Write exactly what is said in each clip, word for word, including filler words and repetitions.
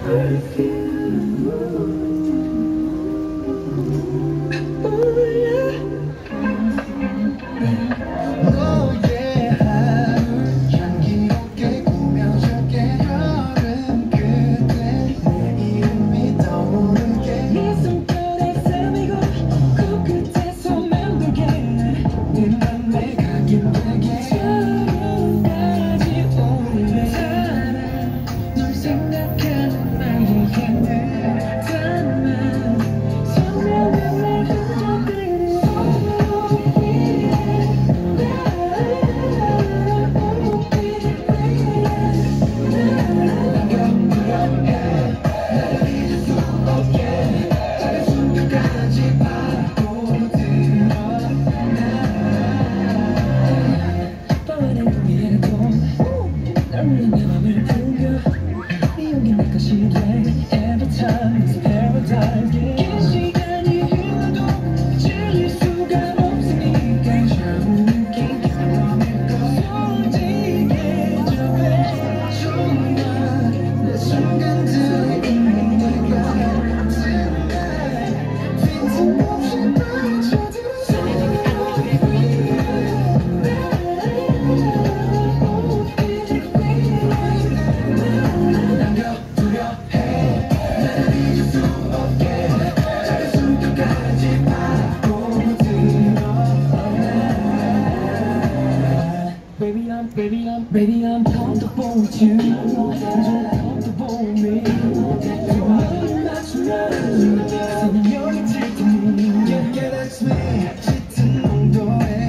Baby, I'm, baby, I'm comfortable with you. You're comfortable with me. You know that's right. So you're taking me. Yeah, yeah, that's me. 짙은 온도에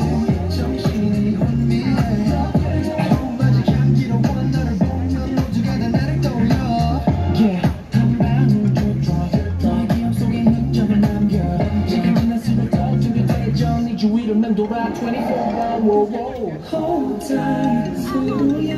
정신이 혼미해. 아로마tic 향기로 원 너를 보면 모두가 다 나를 떠올려. Yeah, 한 방울 drop. 너의 기억 속에 흔적을 남겨. 시간 지날수록 더 뚜렷해져. 네 주위를 맴돌아 twenty-four hour. Hold tight, 서로의